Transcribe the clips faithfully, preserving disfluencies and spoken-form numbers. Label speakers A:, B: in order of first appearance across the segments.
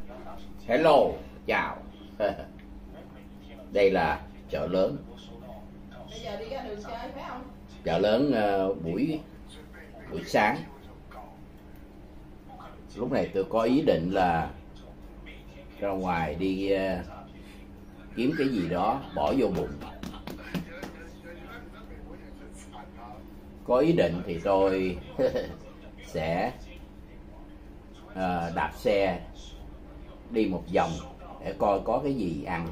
A: Hello, chào. Đây là chợ lớn.
B: Bây giờ đi ra đường chơi phải không?
A: Chợ lớn uh, buổi buổi sáng. Lúc này tôi có ý định là ra ngoài đi uh, kiếm cái gì đó bỏ vô bụng. Có ý định thì tôi sẽ uh, đạp xe đi một vòng để coi có cái gì ăn.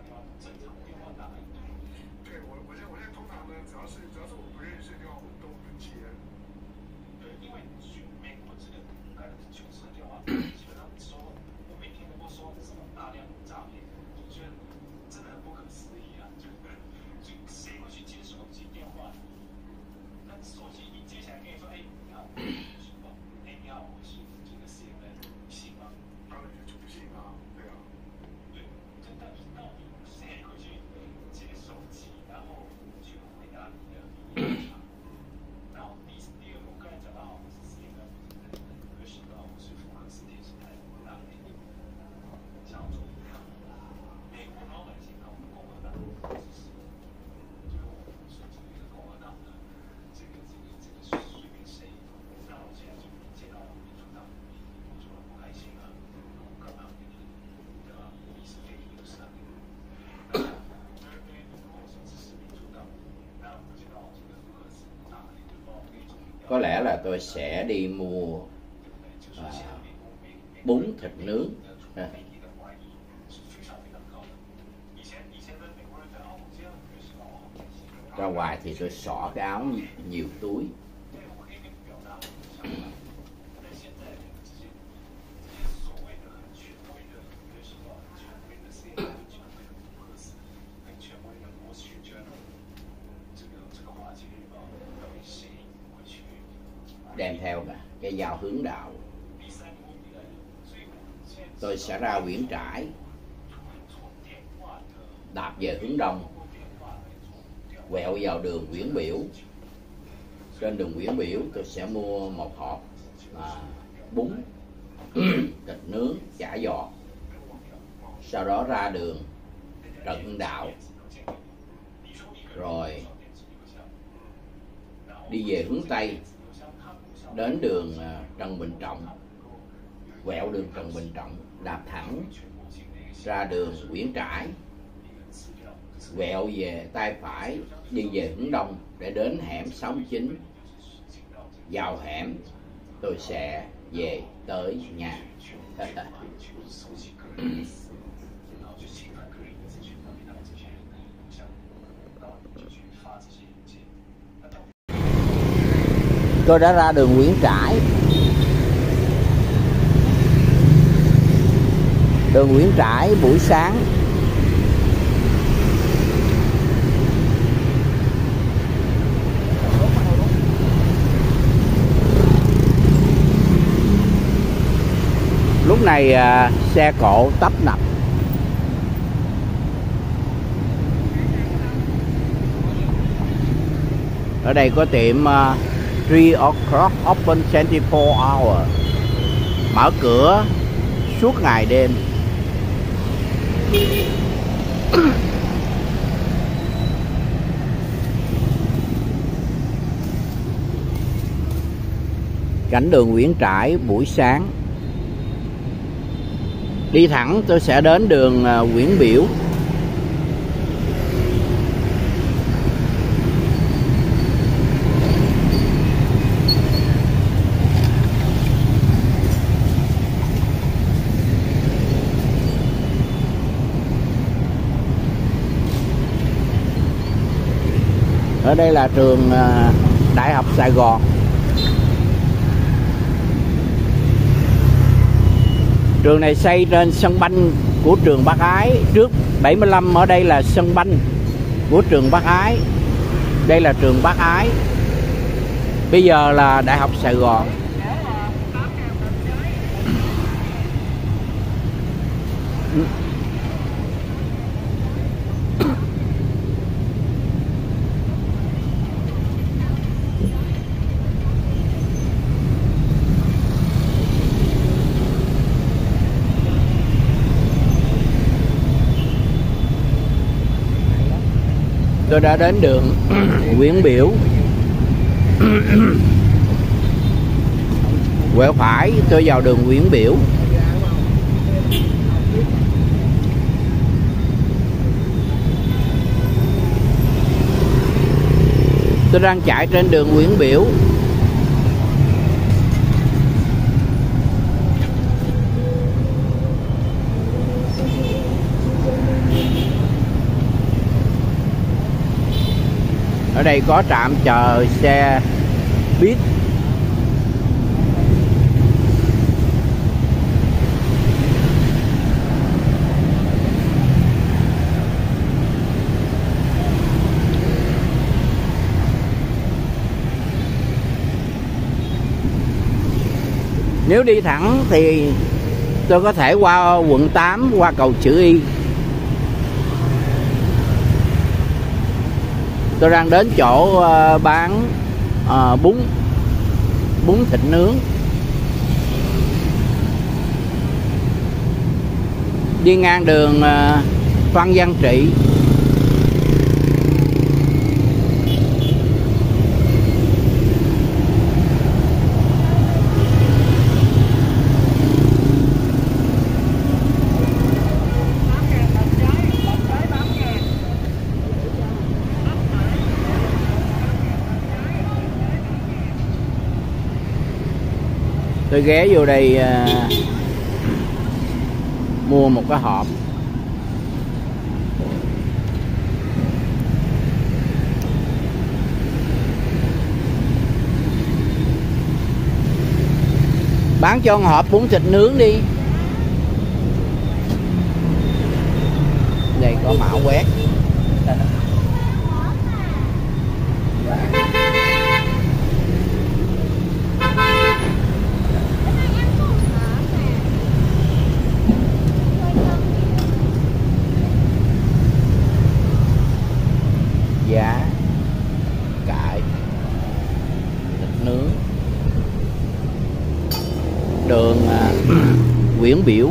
A: Có lẽ là tôi sẽ đi mua à, bún thịt nướng. À. Ra ngoài thì tôi xỏ cái áo nhiều túi. Đem theo cả cái dao hướng đạo. Tôi sẽ ra Nguyễn Trãi, đạp về hướng đông, quẹo vào đường Nguyễn Biểu. Trên đường Nguyễn Biểu tôi sẽ mua một hộp à, bún thịt nướng chả giò. Sau đó ra đường Trần Hưng Đạo, rồi đi về hướng tây đến đường Trần Bình Trọng, quẹo đường Trần Bình Trọng, đạp thẳng ra đường Nguyễn Trãi, quẹo về tay phải đi về hướng đông để đến hẻm sáu mươi chín. Vào hẻm tôi sẽ về tới nhà. Tôi đã ra đường Nguyễn Trãi. Đường Nguyễn Trãi buổi sáng. Lúc này à, xe cộ tấp nập. Ở đây có tiệm uh, three o'clock open twenty-four hour, mở cửa suốt ngày đêm. Cảnh đường Nguyễn Trãi buổi sáng. Đi thẳng tôi sẽ đến đường uh, Nguyễn Biểu. Ở đây là trường Đại học Sài Gòn. Trường này xây trên sân banh của trường Bác Ái. Trước bảy mươi lăm ở đây là sân banh của trường Bác Ái. Đây là trường Bác Ái. Bây giờ là Đại học Sài Gòn. Tôi đã đến đường Nguyễn Biểu. Quẹo phải tôi vào đường Nguyễn Biểu. Tôi đang chạy trên đường Nguyễn Biểu. Ở đây có trạm chờ xe buýt. Nếu đi thẳng thì tôi có thể qua quận tám, qua cầu Chữ Y. Tôi đang đến chỗ bán uh, bún bún thịt nướng. Đi ngang đường uh, Phan Văn Trị. Tôi ghé vô đây uh, mua một cái hộp. Bán cho một hộp bún thịt nướng đi. Đây có mã quét. Giá cải thịt nướng. Đường uh, Nguyễn Biểu.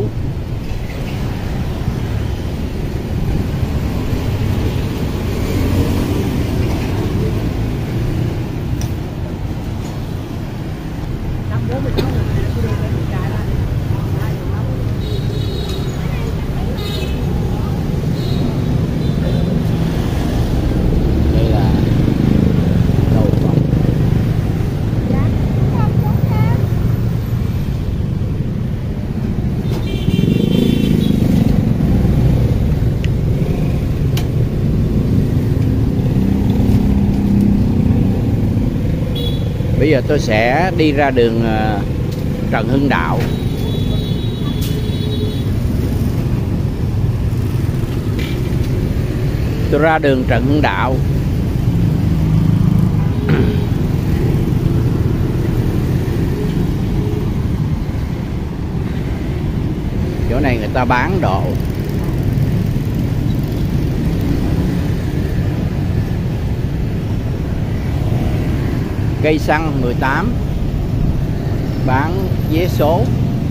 A: Bây giờ tôi sẽ đi ra đường Trần Hưng Đạo. Tôi ra đường Trần Hưng Đạo. Chỗ này người ta bán đồ. Cây xăng mười tám, bán vé số.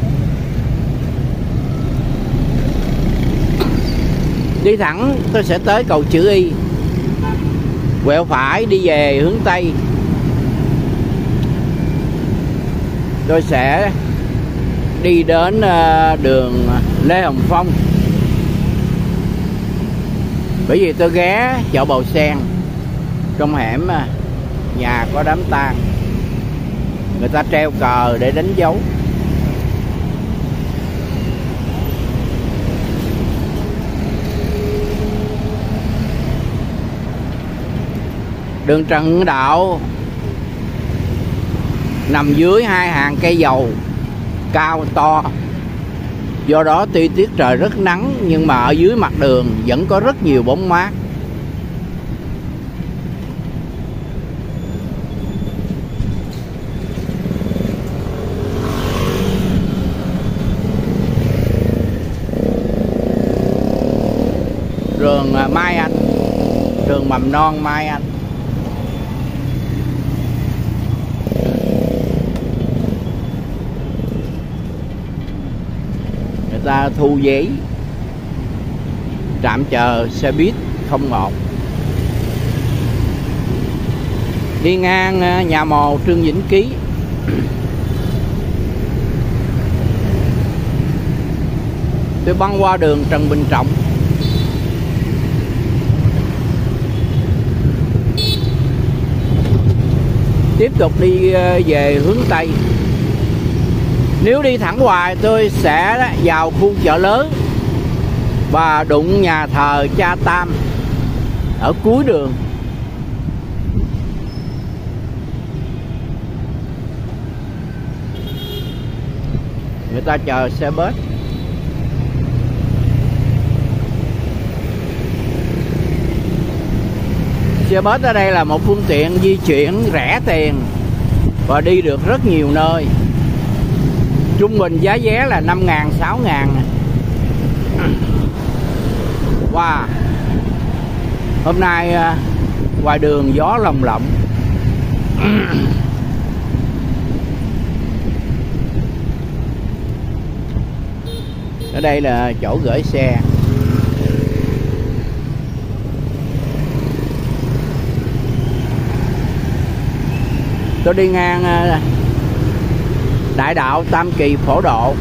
A: Đi thẳng tôi sẽ tới cầu Chữ Y. Quẹo phải đi về hướng Tây. Tôi sẽ đi đến đường Lê Hồng Phong. Bởi vì tôi ghé chợ Bầu Sen. Trong hẻm nhà có đám tang, người ta treo cờ để đánh dấu. Đường Trần Hưng Đạo nằm dưới hai hàng cây dầu cao to. Do đó tuy tiết trời rất nắng nhưng mà ở dưới mặt đường vẫn có rất nhiều bóng mát. Trường Mai Anh, trường mầm non Mai Anh. Người ta thu giấy. Trạm chờ xe buýt không một. Đi ngang nhà mồ Trương Vĩnh Ký. Tôi băng qua đường Trần Bình Trọng. Tiếp tục đi về hướng Tây. Nếu đi thẳng hoài tôi sẽ vào khu chợ lớn và đụng nhà thờ Cha Tam ở cuối đường. Người ta chờ xe bus. Xe bus ở đây là một phương tiện di chuyển rẻ tiền và đi được rất nhiều nơi. Trung bình giá vé là năm ngàn, sáu ngàn. Wow. Hôm nay ngoài đường gió lồng lộng. Ở đây là chỗ gửi xe. Tôi đi ngang Đại đạo Tam Kỳ Phổ Độ.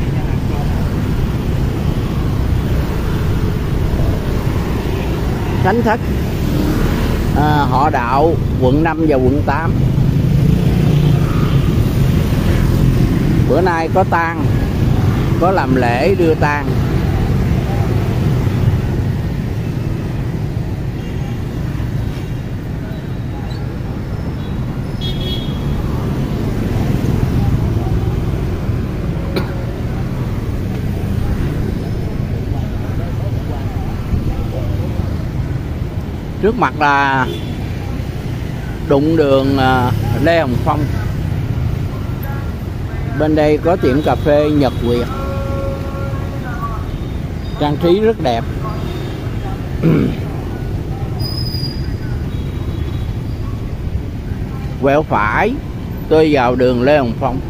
A: Thánh thất à, Họ Đạo quận năm và quận tám. Bữa nay có tang, có làm lễ đưa tang. Trước mặt là đụng đường Lê Hồng Phong. Bên đây có tiệm cà phê Nhật Việt, trang trí rất đẹp. Quẹo phải tôi vào đường Lê Hồng Phong.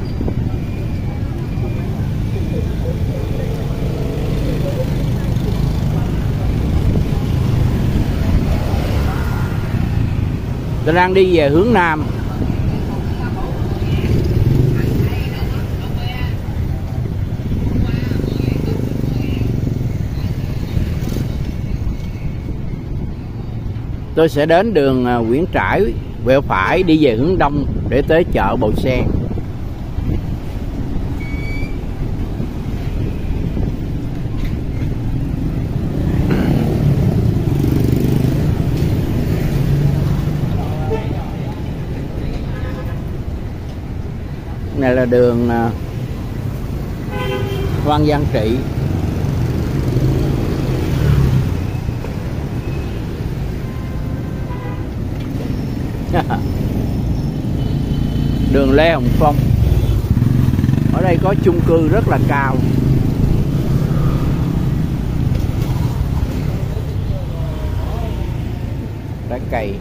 A: Tôi đang đi về hướng Nam. Tôi sẽ đến đường Nguyễn Trãi, quẹo phải đi về hướng Đông để tới chợ Bầu Sen. Này là đường Hoàng Văn Trị. Đường Lê Hồng Phong. Ở đây có chung cư rất là cao. Trái cây.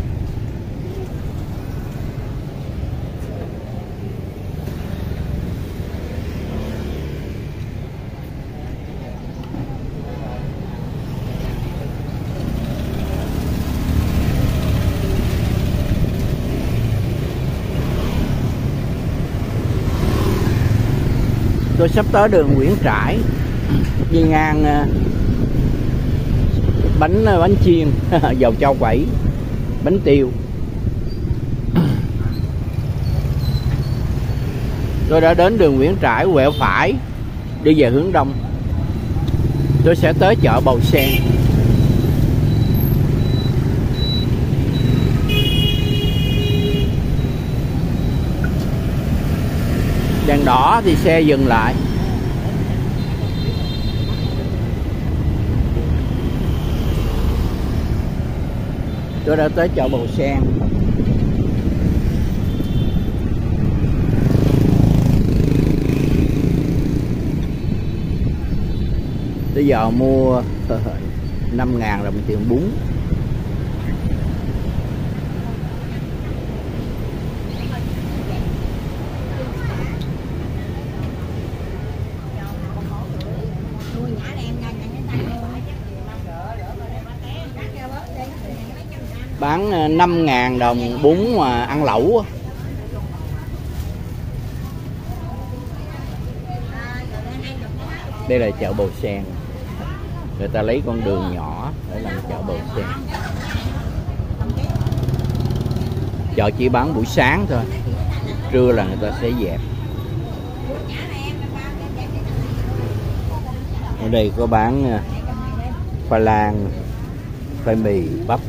A: Tôi sắp tới đường Nguyễn Trãi, đi ngang bánh bánh chiên dầu trâu quẩy, bánh tiêu. Tôi đã đến đường Nguyễn Trãi, quẹo phải đi về hướng Đông. Tôi sẽ tới chợ Bầu Sen. Đèn đỏ thì xe dừng lại. Tôi đã tới chợ Bầu Sen. Bây giờ mua năm ngàn đồng tiền bún. Bán năm ngàn đồng bún mà ăn lẩu. Đây là chợ Bầu Sen. Người ta lấy con đường nhỏ để làm chợ Bầu Sen. Chợ chỉ bán buổi sáng thôi, trưa là người ta sẽ dẹp. Ở đây có bán khoai lang, khoai mì, bắp.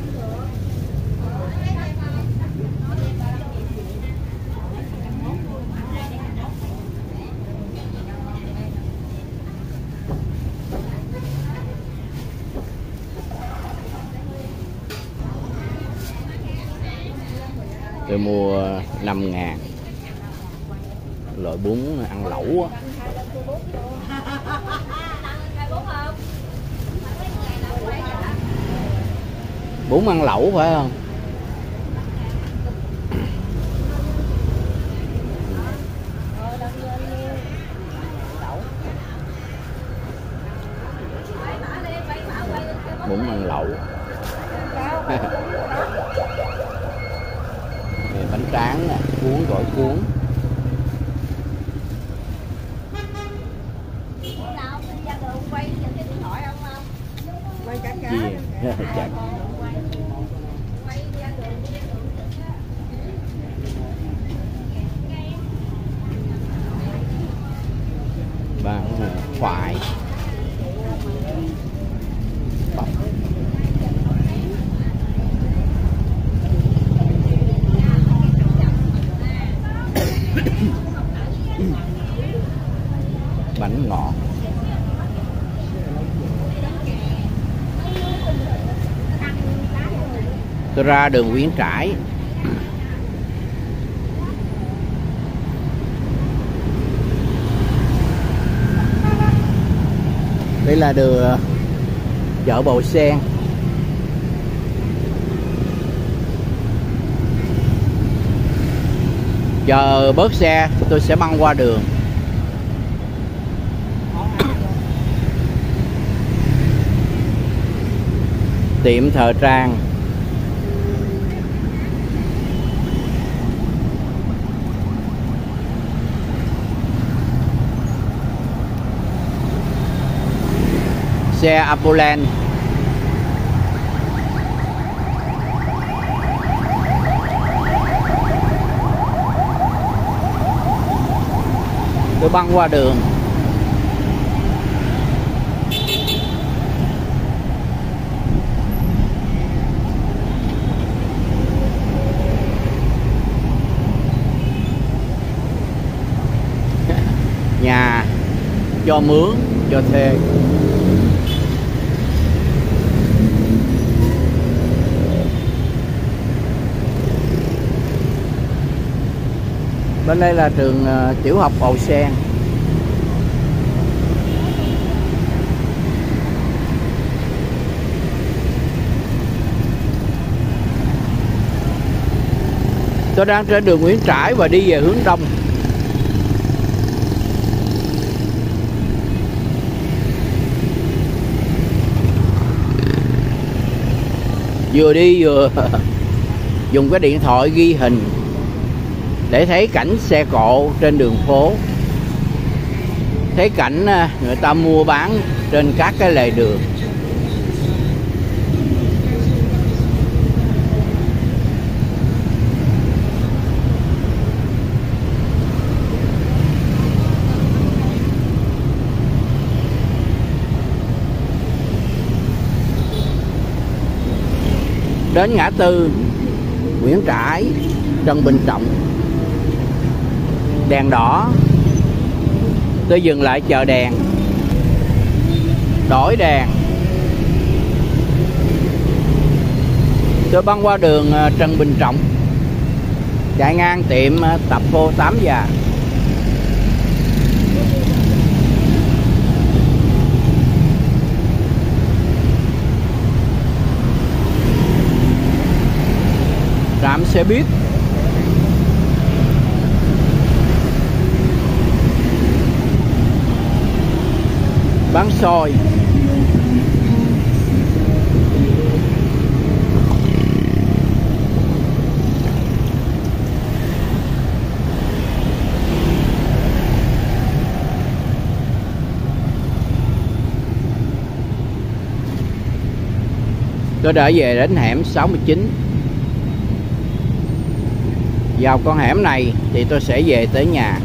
A: Tôi mua năm ngàn loại bún ăn lẩu á. Bún ăn lẩu phải không? Bún ăn lẩu. Bánh tráng nè, cuốn gọi cuốn. Gì? Chặt. Bán khoai. Bắp. Bánh ngọt. Tôi ra đường Nguyễn Trãi. Đây là đường chợ Bầu Sen. Chờ bớt xe tôi sẽ băng qua đường. Tiệm thời trang. Xe Apoland. Tôi băng qua đường. Nhà cho mướn, cho thuê. Bên đây là trường uh, tiểu học Bầu Sen. Tôi đang trên đường Nguyễn Trãi và đi về hướng đông. Vừa đi vừa dùng cái điện thoại ghi hình để thấy cảnh xe cộ trên đường phố, thấy cảnh người ta mua bán trên các cái lề đường. Đến ngã tư Nguyễn Trãi, Trần Bình Trọng, đèn đỏ, tôi dừng lại chờ đèn, đổi đèn, tôi băng qua đường Trần Bình Trọng, chạy ngang tiệm Tạp Phô Tám Già. Trạm xe buýt. Bán xôi. Tôi đã về đến hẻm sáu mươi chín. Vào con hẻm này thì tôi sẽ về tới nhà.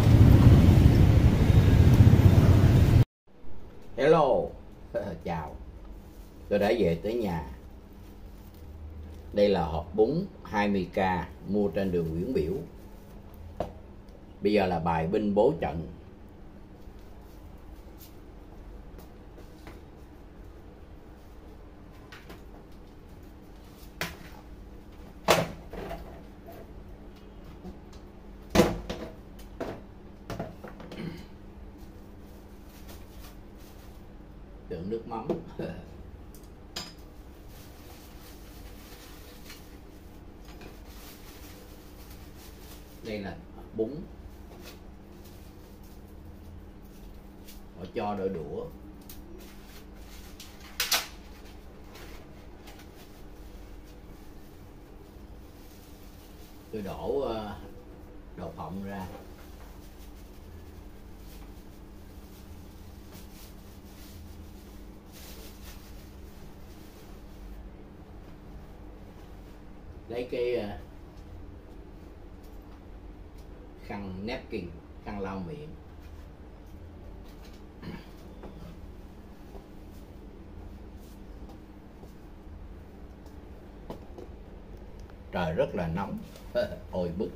A: Hello, chào. Tôi đã về tới nhà. Đây là hộp bún hai mươi k mua trên đường Nguyễn Biểu. Bây giờ là bài binh bố trận. Đựng nước mắm. Đây là bún. Họ cho đôi đũa. Tôi đổ đậu phộng ra. Lấy cái khăn napkin, khăn lau miệng. Trời rất là nóng, ôi bức.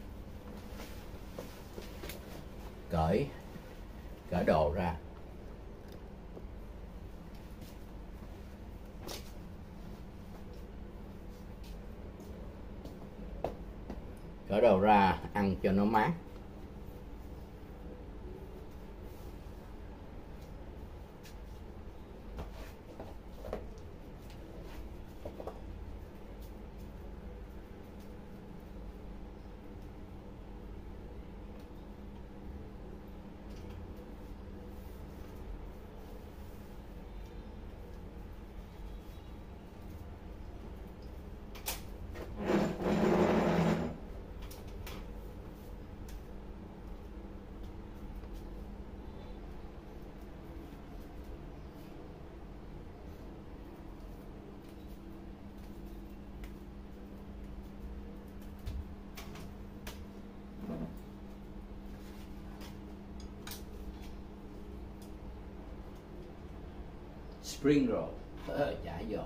A: Cởi cởi đồ ra. Cởi đồ ra ăn cho nó mát. Spring roll, ờ, chả giò.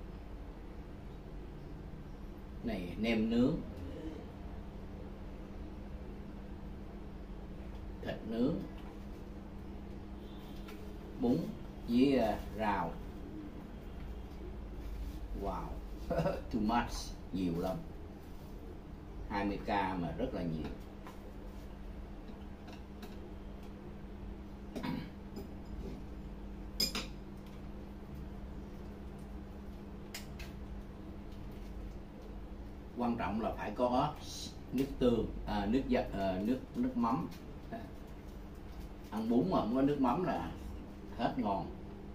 A: Này nem nướng, thịt nướng, bún với uh, rau. Wow, too much, nhiều lắm. hai mươi k mà rất là nhiều. Quan trọng là phải có nước tương, à, nước à, nước nước mắm. Ăn bún mà không có nước mắm là hết ngon.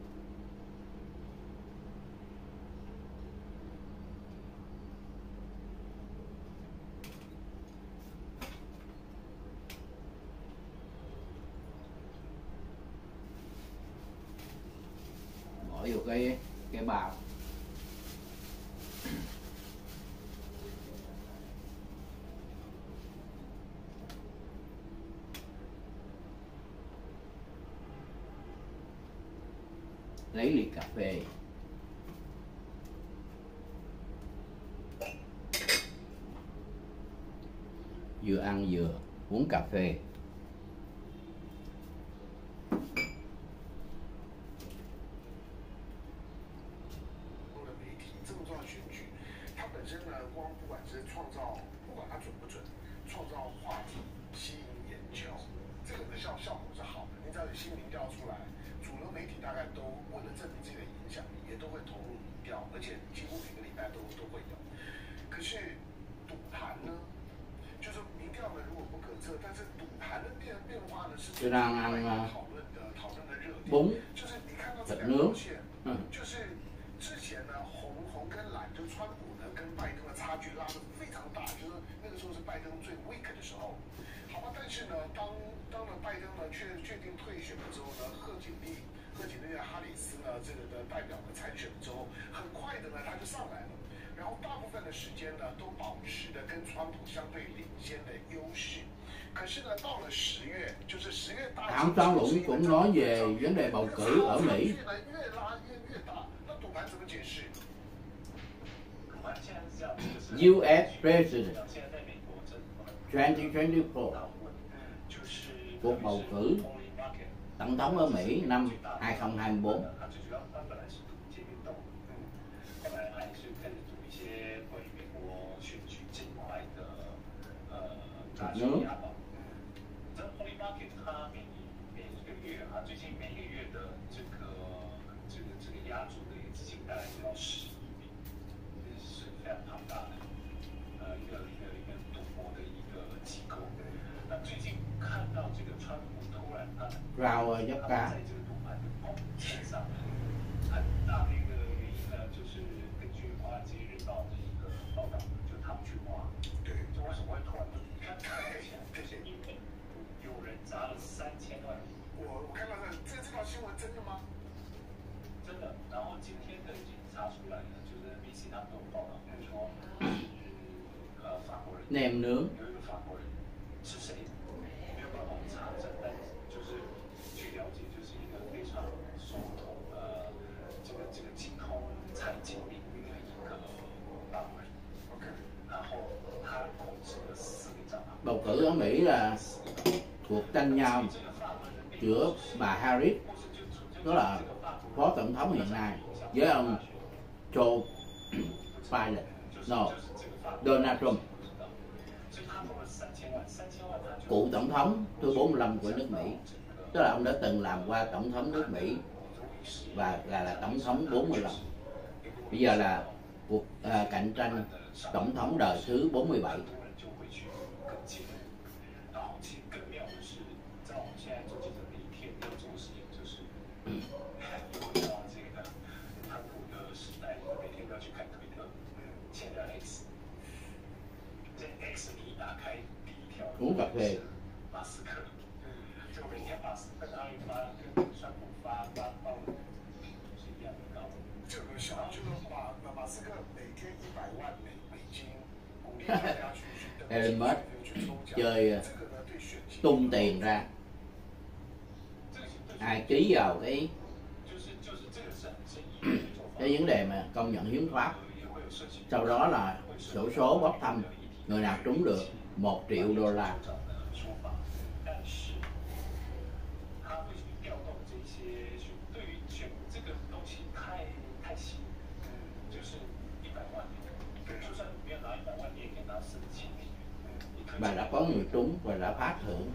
A: Bỏ vô cái cái bao. Lấy ly cà phê. Vừa ăn vừa uống cà phê. Tôi đang ăn uh, bún, thịt nướng. Ừ.
C: 这个的代表呢参选之后，很快的呢他就上来了，然后大部分的時間呢都保持的跟川普相對領先的優勢。可是呢，到了十月，就是十月大。
A: Hãng Trang Lũng cũng nói về vấn đề bầu cử ở Mỹ. u ét President hai không hai tư, cuộc bầu cử tổng thống ở Mỹ năm hai không hai tư. Nước.
C: 最近每个月的这个这个这个压注的资金大概就要十亿美元，这是非常庞大的呃一个一个一个赌博的一个机构。那最近看到这个川普突然他
A: vào dốc cá.
C: 在这个赌盘的碰线上，很大的一个原因呢，就是根据《华尔街日报》的一个报道，就他们去挖，对，就为什么会突然看看起来就是因为有人砸了三千万。我我看到这这这条新闻真的吗？真的。然后今天的已经查出来了，就是 N B C 他们都有报道，就是说是呃法国人。
A: Nem nướng.
C: 有一个法国人是谁？没有办法查证，但就是据了解，就是一个非常熟透呃这个这个精通财经领域的一个法国人。OK。然后他控制了四个账号。
A: Bầu cử ở Mỹ là cuộc tranh nhau giữa bà Harris, đó là phó tổng thống hiện nay, với ông Joe Biden, no, Donald Trump, cựu tổng thống thứ bốn mươi lăm của nước Mỹ, tức là ông đã từng làm qua tổng thống nước Mỹ và là, là tổng thống bốn mươi lăm. Bây giờ là cuộc à, cạnh tranh tổng thống đời thứ bốn mươi bảy. uống cà phê.
C: 马斯克，就每天马斯克他会发跟川普发发报是一样的高。这个小就是马马斯克每天一百万美美金，鼓励大家去去
A: Elon Musk chơi tung tiền ra, ai ký vào cái cái vấn đề mà công nhận hiến pháp, sau đó là xổ số bốc thăm, người nào trúng được một triệu đô la. Bà đã có người trúng và đã phát thưởng.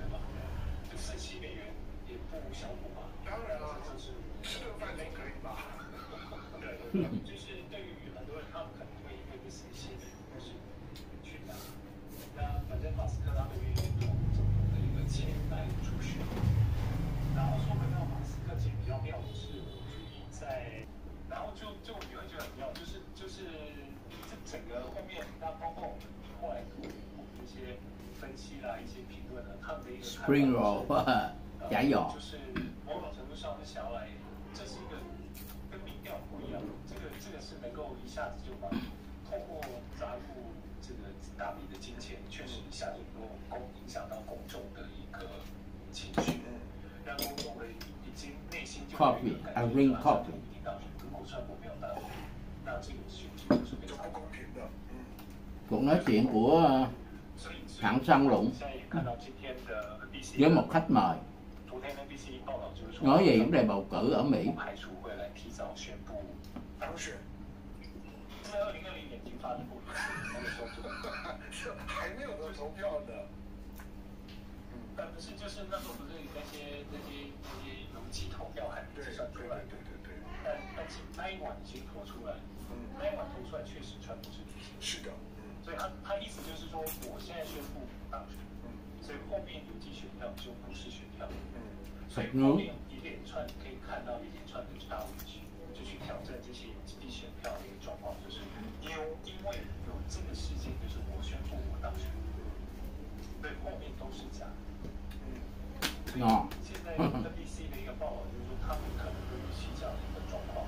C: 就是对于很多人，他们可能会因为这些新闻是去拿。那反正马斯克他们愿意投总统的一个钱来储蓄。然后说回到马斯克，其实比较妙的是，在，然后就就你会觉得很妙，就是就是这整个后面，那包括我们后来我们这些分析啦、一些评论呢，他们的一个
A: Spring roll 假药，
C: 就是某种程度上是想要来，这是一个。 跟民调不一样，这个这个是能够一下子就把透过砸入这个大笔的金钱，确实一下就能够公影响到公众的一个情绪，让公众的已经内心就有一个感觉，马上就一定当选。如果川普没有当选，那这个选举就是非常不公平的。
A: Cuộc nói chuyện của hãng Trang Lũng với một khách mời nói về vấn đề bầu cử ở Mỹ.
C: 宣布当选，在二零二零年已经发生过一次，那个时候就还没有得投票的。嗯，但不是，就是那时候不是那些那些那些邮寄投票还没计算出来，对对对。但但是那一晚已经投出来，嗯，那一晚投出来确实川普是主席。是的，嗯。所以他他意思就是说，我现在宣布当选，嗯，所以后面邮寄选票就不是选票，嗯，所以后面一连串可以看到一连串的大问题。 去挑战这些基地选票的一个状况，就是因为因为有这个事件，就是我宣布我当选，对，后面都是假。嗯，所以现在 N B C 的一个报道就是说，他们可能会预期这样的一个状况。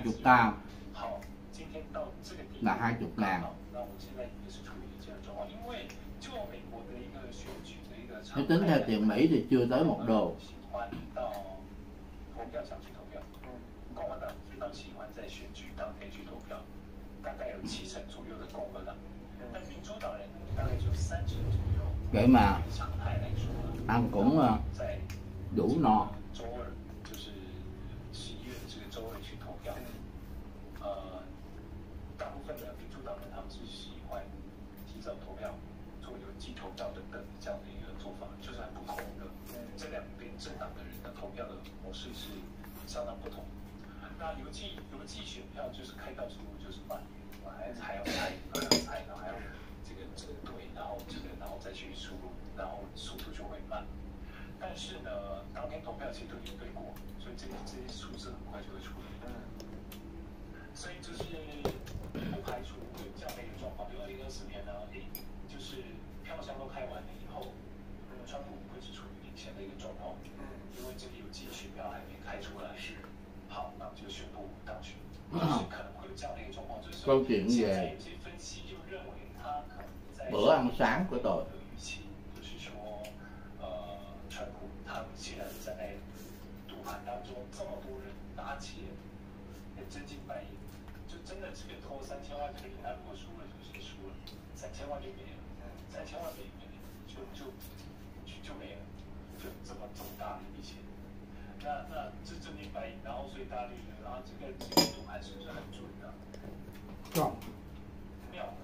A: chục cao
C: 好，今天到这个地步
A: là hai chục ngàn.
C: 那我现在也是处于这样的状况，因为就美国的一个选举的一个
A: Nếu tính theo tiền Mỹ thì chưa tới một đô.
C: 喜欢到投票想去投票，共和党非常喜欢在选举当天去投票，大概有七成左右的共和党，但民主党人大概只有三成左右。
A: Vậy mà
C: 常态来说，
A: ăn cũng uh,
C: 在
A: đủ no.
C: 周二就是十一月的这个周二去投票，呃，大部分的民主党人他们是喜欢提早投票，做邮寄投票等等这样的一个做法，就是很不同的。这两边政党的人的投票的模式是相当不同。那邮寄邮寄选票就是开票速度就是慢，还还要猜，还要猜，然后还要这个折对，然后这个然后再去输入，然后速度就会慢。 但是呢，当天投票其实都已经对过，所以这些这些数字很快就会出来。嗯，所以就是不排除会有这样的一个状况，比如二零二四年呢，诶，就是票箱都开完了以后，川普会是处于领先的一个状况，嗯，因为这个邮寄选票还没开出来。是，好，那我们就宣布当选，就是可能会有这样的一个状况，就是说现在有些分析就认为他可能在
A: bữa ăn sáng của tôi.
C: 预期就是说，呃。 川普他现在在赌盘当中，这么多人拿钱，也真金白银，就真的这个投三千万可以，他如果输了就先输了，三千万就没了，三千万没没就就就就没了，就这么这么大的一笔钱。那那这真金白银，然后所以大家就觉得，啊，这个这个赌盘是不是很准的？
A: Không.
C: 妙的。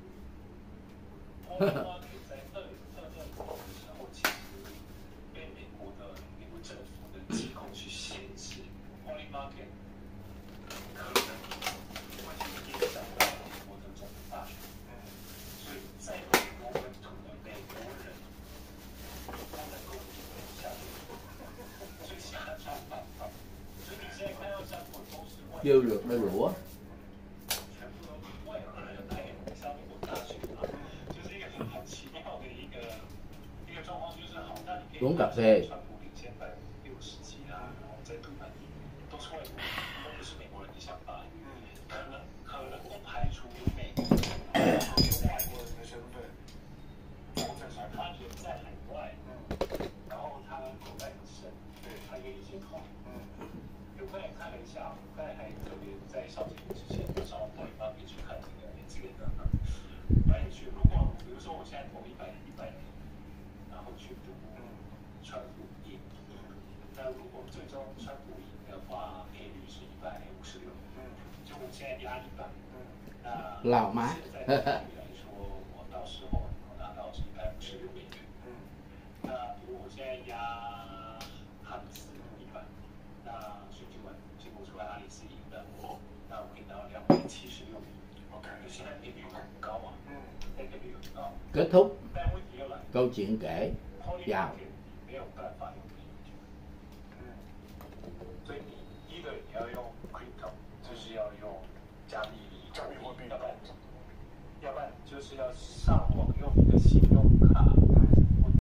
C: 在二二二五的时候，其实。 被美国的美国政府的机构去限制 ，Holy Market 可能会去影响到美国的总统大选。所以在美国本土的美国人不能够下注，所以下注办法。所以你现在看到战果都是外
A: Chưa được đôi đũa.
C: 全部都外国人来上美国大选啊，就是一个很很奇妙的一个一个状况，就是好，那你可以。
A: Uống cà phê.
C: 川普领先百分之六十几啊，然后在赌盘里都是外国人，都不是美国人的想法。可能可能不排除有美国人用外国人的身份，或者是他人在海外，然后他口袋很深，对他愿意先投。我刚才看了一下，我刚才还特别在上节目之前上网一方面去看这个这个的，蛮有趣。如果比如说我现在投一百一百美，然后去赌。 川普赢，那如果最终川普赢的话，赔率是一百五十六，就我现在压一百，那
A: Lào má.
C: 现在的赔率来说，我到时候我拿到是一百五十六美元。那如果我现在压哈里斯一百，那选举完结果出来哈里斯赢的，那我可以拿到两百七十六美元。OK， 现在赔率很高啊，嗯，赔率很高。
A: Kết thúc
C: 但问题又来，
A: câu chuyện kể chào.
C: 没有办法用美元，嗯，所以你一个你要用 crypto， 就是要用加密加密货币，要不然要不然就是要上网